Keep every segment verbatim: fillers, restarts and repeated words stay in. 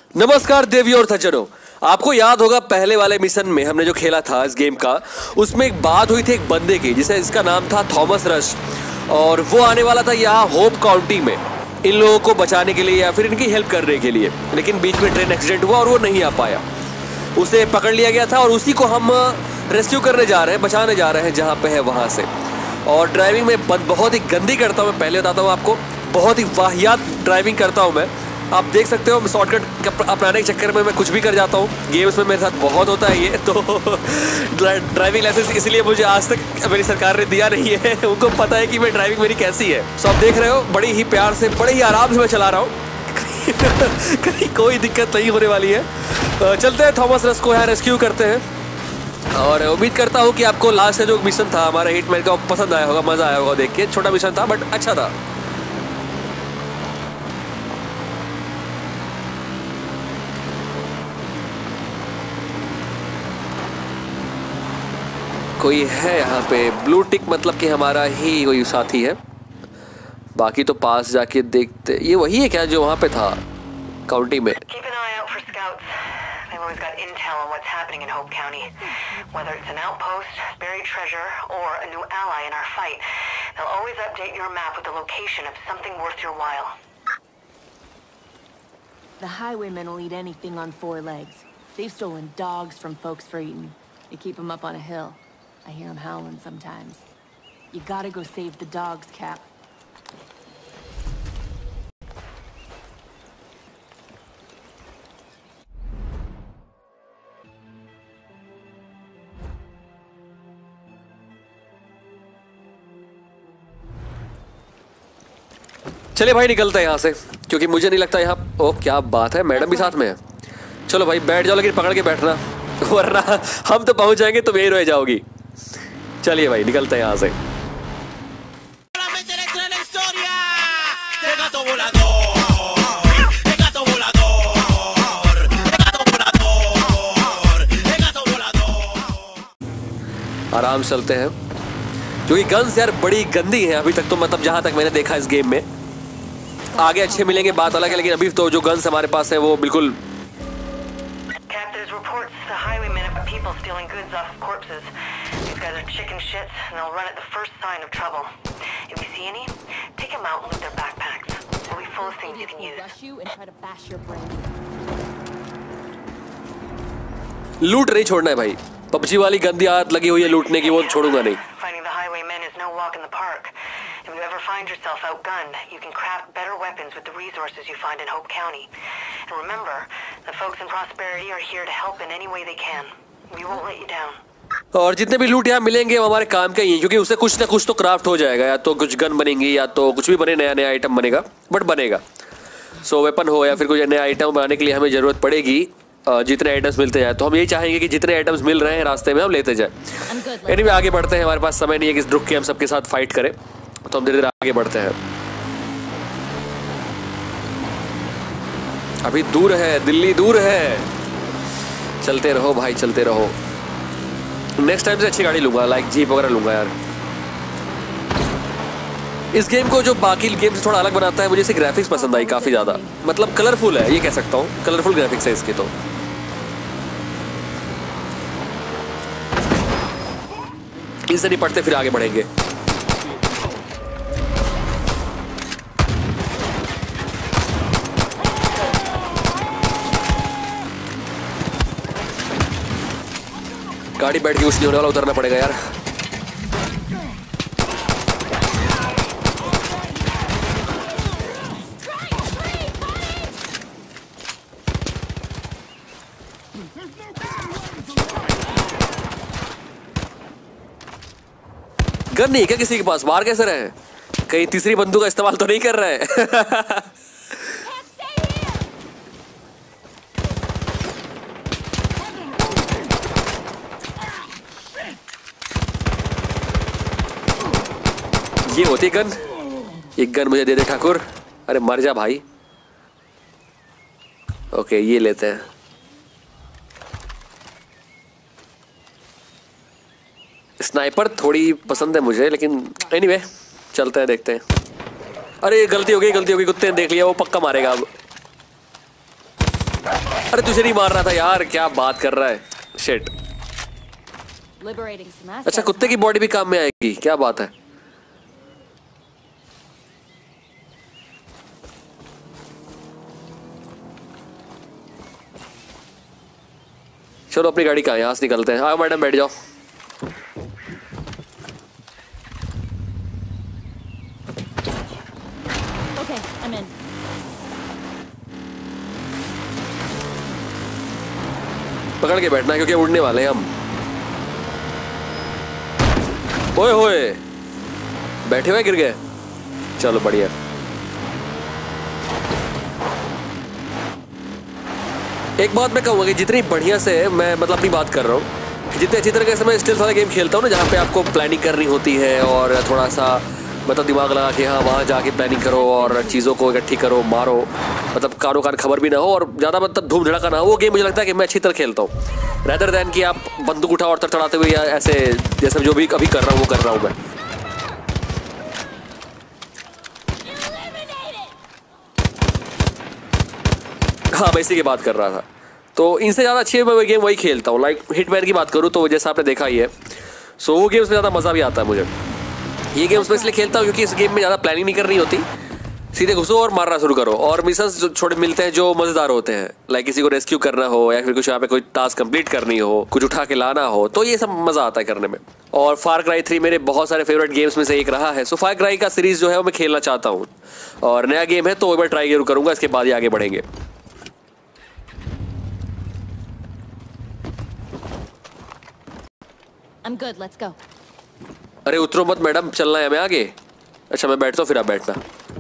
नमस्कार देवियों और सज्जनों, आपको याद होगा पहले वाले मिशन में हमने जो खेला था इस गेम का, उसमें एक बात हुई थी एक बंदे की जिसे इसका नाम था थॉमस रश, और वो आने वाला था यहाँ होप काउंटी में इन लोगों को बचाने के लिए या फिर इनकी हेल्प करने के लिए। लेकिन बीच में ट्रेन एक्सीडेंट हुआ और वो नहीं आ पाया, उसे पकड़ लिया गया था और उसी को हम रेस्क्यू करने जा रहे हैं, बचाने जा रहे हैं जहाँ पे है वहाँ से। और ड्राइविंग में बहुत ही गंदी करता हूँ मैं, पहले बताता हूँ आपको, बहुत ही वाहियात ड्राइविंग करता हूँ मैं। आप देख सकते हो शॉर्टकट अपनाने के चक्कर में मैं कुछ भी कर जाता हूँ। गेम्स में मेरे साथ बहुत होता है ये, तो ड्राइविंग लाइसेंस इसलिए मुझे आज तक मेरी सरकार ने दिया नहीं है। उनको पता है कि मैं ड्राइविंग मेरी कैसी है। सो आप देख रहे हो बड़ी ही प्यार से, बड़े ही आराम से मैं चला रहा हूँ। कहीं कोई दिक्कत नहीं होने वाली है। चलते हैं, थॉमस रस को यहाँ रेस्क्यू करते हैं। और उम्मीद करता हूँ कि आपको लास्ट से जो मिशन था हमारा हिटमैन का पसंद आया होगा, मज़ा आया होगा देख के। छोटा मिशन था बट अच्छा था। कोई है यहाँ पे ब्लू टिक, मतलब कि हमारा ही कोई साथी है। बाकी तो पास जाके देखते। ये वही है क्या जो वहाँ पे था काउंटी में? The highwaymen will eat anything on four legs. They've stolen dogs from folks for eating. They keep them up on a hill. I hear them howling sometimes. You gotta go save the dogs, Cap. चले भाई निकलते हैं यहाँ से, क्योंकि मुझे नहीं लगता यहाँ। ओ क्या बात है, मैडम भी साथ में है। चलो भाई बैठ जाओ, लेकिन पकड़ के बैठना, वरना हम तो पहुंच जाएंगे, तुम यहीं रह जाओगी। चलिए भाई निकलते हैं यहाँ से। आराम से चलते हैं, क्योंकि गन्स यार बड़ी गंदी है अभी तक तो, मतलब जहां तक मैंने देखा इस गेम में। आगे अच्छे मिलेंगे बात अलग है, लेकिन अभी तो जो गन्स हमारे पास है वो बिल्कुल। People stealing goods off of corpses. These guys are chicken shits, and they'll run at the first sign of trouble. If you see any, take them out and loot their backpacks. They'll be full of things you can use. Rush you and try to bash your brains. लूट नहीं छोड़ना है भाई। PUBG वाली गंदी आदत लगी हुई है लूटने की, वो छोड़ूंगा नहीं। Finding the highwaymen is no walk in the park. If you ever find yourself outgunned, you can craft better weapons with the resources you find in Hope County. And remember, the folks in Prosperity are here to help in any way they can. We won't let you down. और जितने भी लूट यहाँ मिलेंगे वो हमारे काम का ही है, क्योंकि उससे कुछ ना कुछ तो क्राफ्ट हो जाएगा, या तो कुछ गन बनेंगी या तो कुछ भी बने, नया नया आइटम बनेगा, बट बनेगा। सो वेपन हो या फिर कुछ नया आइटम बनाने के लिए हमें ज़रूरत पड़ेगी। जितने आइटम्स मिलते जाए तो हम यही चाहेंगे कि जितने आइटम्स मिल रहे हैं रास्ते में हम लेते जाए। एनीवे आगे बढ़ते हैं, हमारे पास समय नहीं है कि रुक के हम सबके साथ फाइट करें, तो हम धीरे धीरे आगे बढ़ते हैं। अभी दूर है, दिल्ली दूर है। चलते रहो भाई, चलते रहो। नेक्स्ट टाइम से अच्छी गाड़ी लूंगा, लाइक जीप वगैरह लूंगा यार। इस गेम को जो बाकी गेम से थोड़ा अलग बनाता है, मुझे इसकी ग्राफिक्स पसंद आई काफी ज्यादा, मतलब कलरफुल है, ये कह सकता हूँ, कलरफुल ग्राफिक्स है इसकी। तो इससे निपटते फिर आगे बढ़ेंगे। गाड़ी बैठ के कुछ नहीं होने वाला, उतरना पड़ेगा यार। गन नहीं क्या किसी के पास? बाहर कैसे रहे? कहीं तीसरी बंदूक का इस्तेमाल तो नहीं कर रहे हैं? ये होती गन? एक गन मुझे दे दे ठाकुर। अरे मर जा भाई। ओके ये लेते हैं। स्नाइपर थोड़ी पसंद है मुझे, लेकिन एनीवे चलते हैं, देखते हैं। अरे गलती हो गई, गलती हो गई, कुत्ते ने देख लिया, वो पक्का मारेगा अब। अरे तुझे नहीं मार रहा था यार, क्या बात कर रहा है, शिट। अच्छा कुत्ते की बॉडी भी काम में आएगी, क्या बात है। चलो अपनी गाड़ी कहाँ है, यहाँ से निकलते हैं। आओ मैडम बैठ जाओ। Okay, I'm in. पकड़ के बैठना है क्योंकि उड़ने वाले हैं हम। ओए होए, बैठे हुए गिर गए। चलो बढ़िया। एक बात मैं कहूँगा कि जितनी बढ़िया से मैं मतलब अपनी बात कर रहा हूँ, जितने अच्छी तरीके से मैं स्टिल वाला गेम खेलता हूँ ना, जहाँ पे आपको प्लानिंग करनी होती है और थोड़ा सा मतलब दिमाग लगा कि हाँ वहाँ जाके प्लानिंग करो और चीज़ों को इकट्ठी करो, मारो, मतलब कानो कान खबर भी ना हो और ज़्यादा मतलब धूम धड़ाका ना हो, वो गेम मुझे लगता है कि मैं अच्छी तरह खेलता हूँ रेदर दैन कि आप बंदूक उठाओ और तड़तड़ाते हुए या ऐसे जैसे जो भी अभी कर रहा हूँ वो कर रहा हूँ मैं। हाँ मैं इसी की बात कर रहा था। तो इनसे ज़्यादा अच्छी मैं गेम वही खेलता हूँ। लाइक हिटमैन की बात करूँ तो जैसा आपने देखा ही है, सो वो गेम्स में ज़्यादा मज़ा भी आता है मुझे। ये गेम्स में इसलिए खेलता हूँ क्योंकि इस गेम में ज़्यादा प्लानिंग नहीं करनी होती, सीधे घुसो और मारना शुरू करो। और मिशंस जो छोटे मिलते हैं जो मज़ेदार होते हैं, लाइक किसी को रेस्क्यू करना हो या फिर कुछ यहाँ पे कोई टास्क कंप्लीट करनी हो, कुछ उठा के लाना हो, तो ये सब मज़ा आता है करने में। और फार क्राई थ्री मेरे बहुत सारे फेवरेट गेम्स में से एक रहा है। सो फार क्राई का सीरीज़ जो है वो मैं खेलना चाहता हूँ और नया गेम है तो एक बार ट्राई जरूर करूँगा, इसके बाद ही आगे बढ़ेंगे। I'm good, let's go. अरे उतरो मत मैडम, चलना है हमें आगे। अच्छा मैं बैठता हूँ फिर आप बैठना।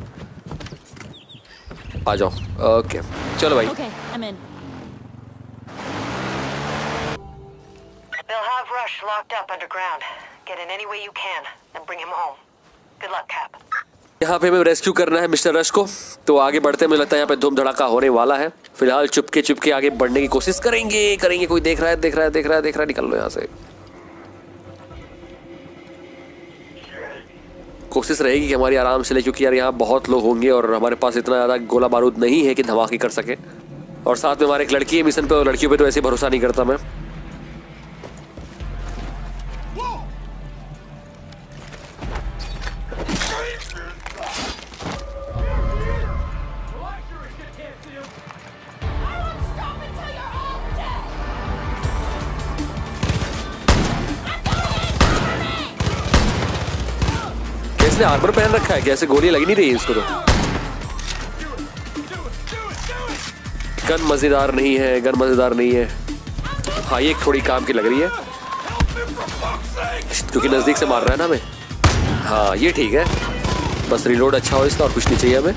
आ जाओ। ओके चलो भाई। Okay, I'm in. They'll have Rush locked up underground. Get in any way you can and bring him home. Good luck, Cap. यहाँ पे हमें रेस्क्यू करना है मिस्टर रश को, तो आगे बढ़ते हैं। मुझे लगता है यहाँ पे धूम धड़ाका होने वाला है। फिलहाल चुपके चुपके आगे बढ़ने की कोशिश करेंगे करेंगे कोई देख रहा है देख रहा है देख रहा है देख रहा है निकल लो यहाँ से। कोशिश रहेगी कि हमारी आराम से ले, क्योंकि यार यहाँ बहुत लोग होंगे और हमारे पास इतना ज़्यादा गोला बारूद नहीं है कि धमाके कर सके। और साथ में हमारे एक लड़की है मिशन पे, और लड़कियों पे तो ऐसे भरोसा नहीं करता मैं। इसने आर्मर पहन रखा है, कैसे गोली लगी नहीं रही इसको तो। गन मजेदार नहीं है, गन मजेदार नहीं है। हाँ ये थोड़ी काम की लग रही है क्योंकि नजदीक से मार रहा है ना हमें। हाँ ये ठीक है, बस रिलोड अच्छा हो इसका और कुछ नहीं चाहिए हमें।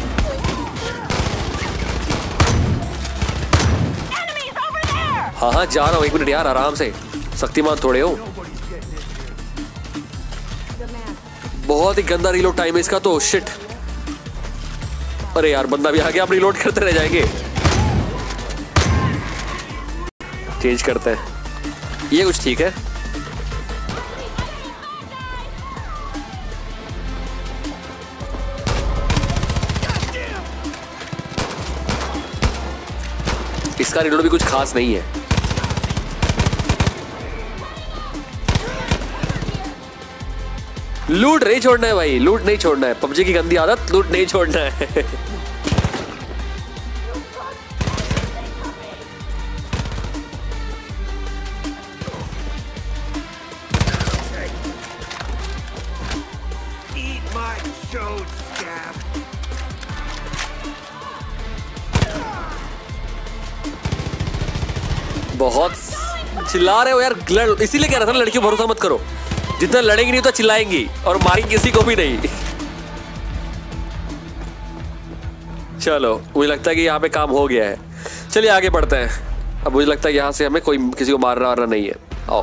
हाँ हाँ जा रहा हूँ, एक मिनट यार आराम से, शक्तिमान थोड़े हो। बहुत ही गंदा रिलोड टाइम है इसका तो, शिट। अरे यार बंदा भी आ गया, आप रिलोड करते रह जाएंगे। चेंज करते हैं, ये कुछ ठीक है। इसका रिलोड भी कुछ खास नहीं है। लूट नहीं छोड़ना है भाई, लूट नहीं छोड़ना है। पबजी की गंदी आदत, लूट नहीं छोड़ना है। बहुत चिल्ला रहे हो यार, इसीलिए कह रहा था ना लड़कियों भरोसा मत करो। जितना लड़ेंगी नहीं तो चिल्लाएंगी और मारेंगी किसी को भी नहीं। चलो मुझे लगता है कि यहाँ पे काम हो गया है, चलिए आगे बढ़ते हैं। अब मुझे लगता है यहाँ से हमें कोई किसी को मारना वारना नहीं है। आओ।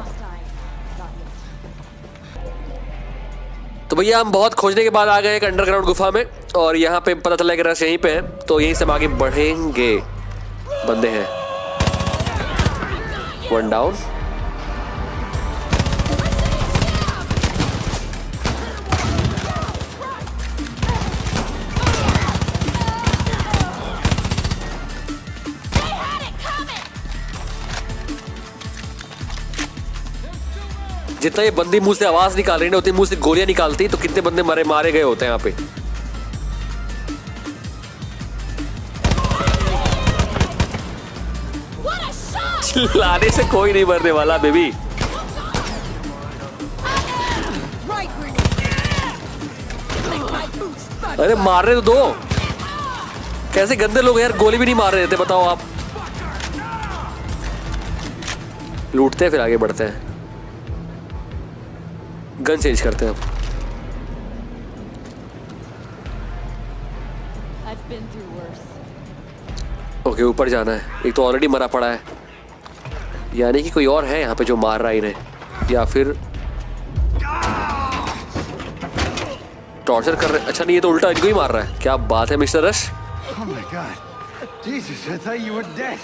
तो भैया हम बहुत खोजने के बाद आ गए एक अंडरग्राउंड गुफा में, और यहाँ पे पता चला कि रस यहीं पे है, तो यहीं से हम आगे बढ़ेंगे। बंदे हैं, वन डाउन। जितना ये बंदी मुंह से आवाज निकाल रही है उतनी मुंह से गोलियां निकालती तो कितने बंदे मारे मारे गए होते हैं यहाँ पे। चिल्लाने से कोई नहीं मरने वाला बेबी। अरे मार रहे तो दो। कैसे गंदे लोग यार, गोली भी नहीं मार रहे थे बताओ आप। लूटते हैं फिर आगे बढ़ते हैं। गन चेंज करते हैं अब। ओके ऊपर जाना है। एक तो ऑलरेडी मरा पड़ा है, यानी कि कोई और है यहाँ पे जो मार रहा है इन्हें, या फिर टॉर्चर कर रहे। अच्छा नहीं, ये तो उल्टा इनको ही मार रहा है। क्या बात है mister Rush. Oh my God. Jesus, I thought you were dead.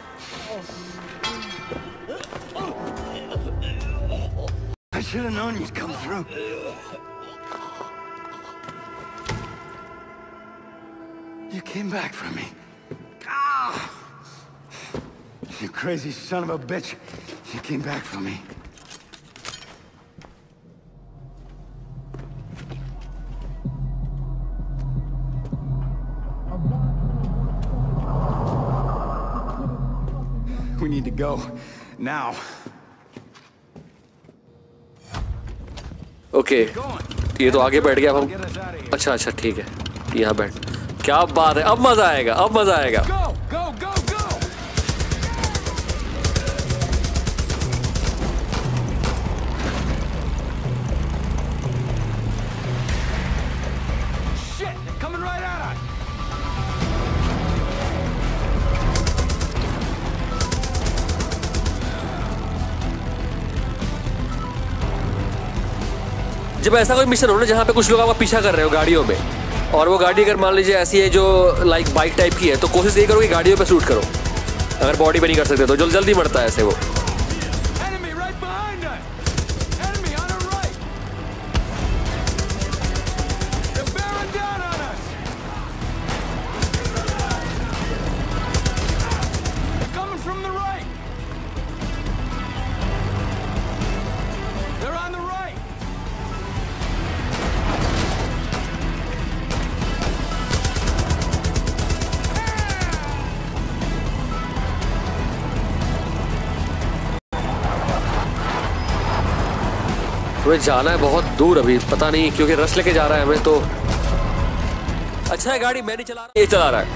I should have known you'd come through. You came back for me. Ah! You crazy son of a bitch. You came back for me. We need to go now. Okay okay. ये तो आगे बैठ गया अब हम। अच्छा अच्छा ठीक है, यहाँ बैठ। क्या बात है, अब मजा आएगा, अब मजा आएगा। Go, go, go, go. Shit, they're coming right at us. जब ऐसा कोई मिशन हो ना जहाँ पे कुछ लोग आपका पीछा कर रहे हो गाड़ियों में, और वो गाड़ी अगर मान लीजिए ऐसी है जो लाइक बाइक टाइप की है, तो कोशिश ये करो कि गाड़ियों पे शूट करो। अगर बॉडी पे नहीं कर सकते तो जल्दी जल्दी मरता है ऐसे वो। हमें जाना है बहुत दूर अभी, पता नहीं क्योंकि रस लेके जा रहा है हमें। तो अच्छा है गाड़ी मैं नहीं चला रहा, ये चला रहा है।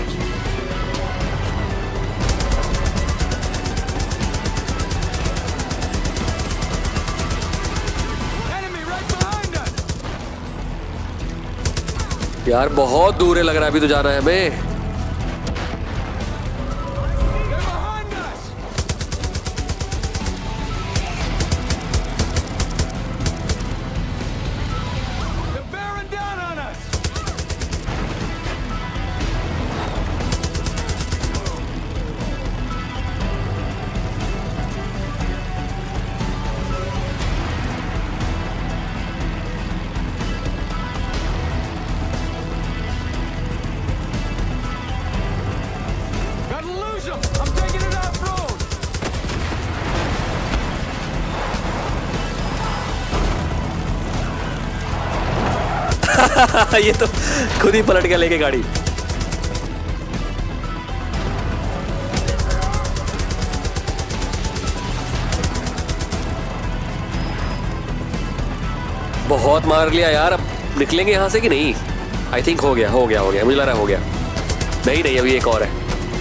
यार बहुत दूर है लग रहा है, अभी तो जाना है हमें। ये तो खुद ही पलट के लेके गाड़ी। बहुत मार लिया यार, अब निकलेंगे यहाँ से कि नहीं? आई थिंक हो गया हो गया हो गया मुझे लग रहा है हो गया। नहीं नहीं अभी एक और है।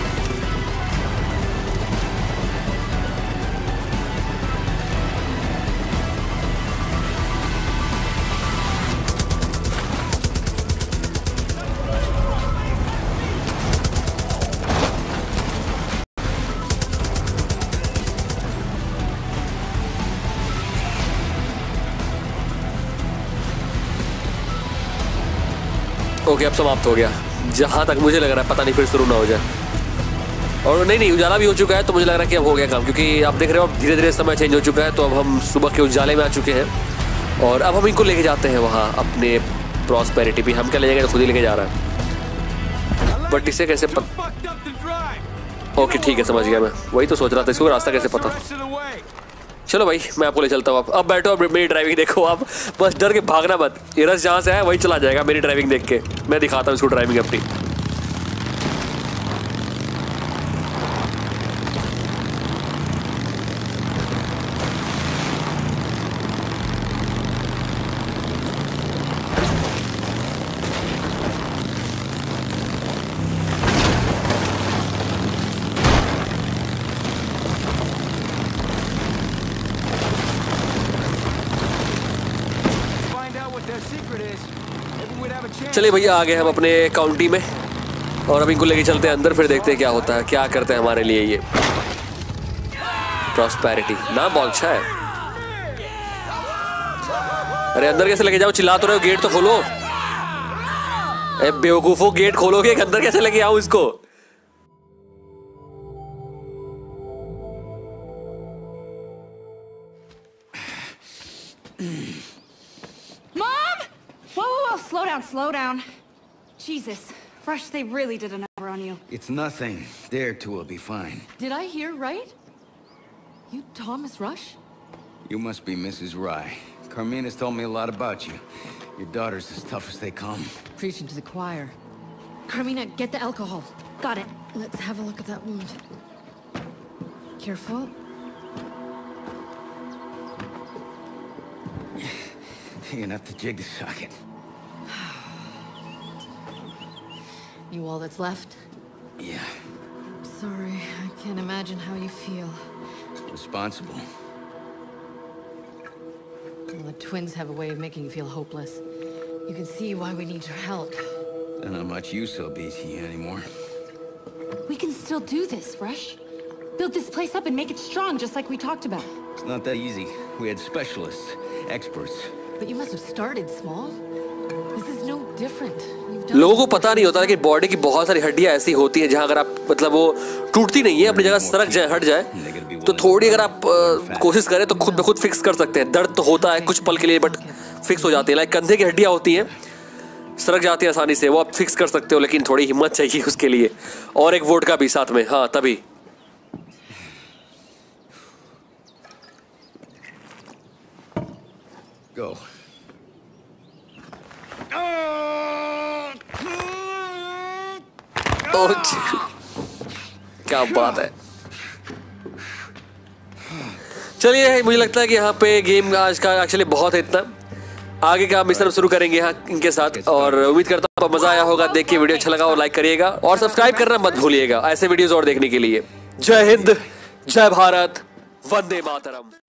ओके अब समाप्त हो गया जहां तक मुझे लग रहा है, पता नहीं फिर शुरू ना हो जाए। और नहीं नहीं उजाला भी हो चुका है, तो मुझे लग रहा है कि अब हो गया काम, क्योंकि आप देख रहे हो अब धीरे धीरे समय चेंज हो चुका है। तो अब हम सुबह के उजाले में आ चुके हैं और अब हम इनको लेके जाते हैं वहाँ अपने प्रॉस्पेरिटी भी। हम क्या ले जाएंगे तो खुद ही लेके जा रहा है, बट इसे कैसे पता। ओके ठीक है समझ गया मैं, वही तो सोच रहा था इसको रास्ता कैसे पता। चलो भाई मैं आपको ले चलता हूँ। अब अब बैठो, अब मेरी ड्राइविंग देखो आप, बस डर के भागना मत। ये रस जहाँ से आया वही चला जाएगा मेरी ड्राइविंग देख के। मैं दिखाता हूँ इसको ड्राइविंग अपनी। चलिए भैया आ गए हम अपने काउंटी में और अब इनको लेके चलते हैं अंदर, फिर देखते हैं क्या होता है, क्या करते हैं हमारे लिए ये प्रॉस्पेरिटी। नाम बहुत अच्छा है। अरे अंदर कैसे लेके जाओ, चिल्ला तो रहे हो, गेट तो खोलो। ए बेवकूफो, गेट खोलोगे अंदर कैसे लेके आऊं इसको? Slow down, slow down. Jesus, Rush, they really did a number on you. It's nothing. Dare two will be fine. Did I hear right? You Thomas Rush? You must be Missus Rye. Carmina's told me a lot about you. Your daughter's as tough as they come. Preaching to the choir. Carmina, get the alcohol. Got it. Let's have a look at that wound. Careful. You're gonna have to jig the socket. You all that's left? Yeah. Sorry, I can't imagine how you feel. Responsible. Well, the twins have a way of making you feel hopeless. You can see why we need your help. They're not much use so B T anymore. We can still do this, Rush. Build this place up and make it strong, just like we talked about. It's not that easy. We had specialists, experts. But you must have started small. This is no different. लोगों को पता नहीं होता कि body की बहुत सारी हड्डियां ऐसी होती हैं जहां अगर आप मतलब वो टूटती नहीं है, अपनी जगह सरक जाए, हट जाए, तो थोड़ी अगर आप आ, कोशिश करें तो खुद ब खुद फिक्स कर सकते हैं। दर्द तो होता है कुछ पल के लिए बट फिक्स हो जाती है। लाइक कंधे की हड्डियां होती हैं, सरक जाती है आसानी से, वो आप फिक्स कर सकते हो, लेकिन थोड़ी हिम्मत चाहिए उसके लिए। और एक वोडका भी साथ में, हाँ तभी। Go. क्या बात है। चलिए मुझे लगता है कि यहाँ पे गेम आज का एक्चुअली बहुत है इतना। आगे का मिशन शुरू करेंगे यहाँ इनके साथ, और उम्मीद करता हूँ आपको मजा आया होगा। देख के वीडियो अच्छा लगा और लाइक करिएगा और सब्सक्राइब करना मत भूलिएगा ऐसे वीडियोस और देखने के लिए। जय हिंद, जय भारत, वंदे मातरम।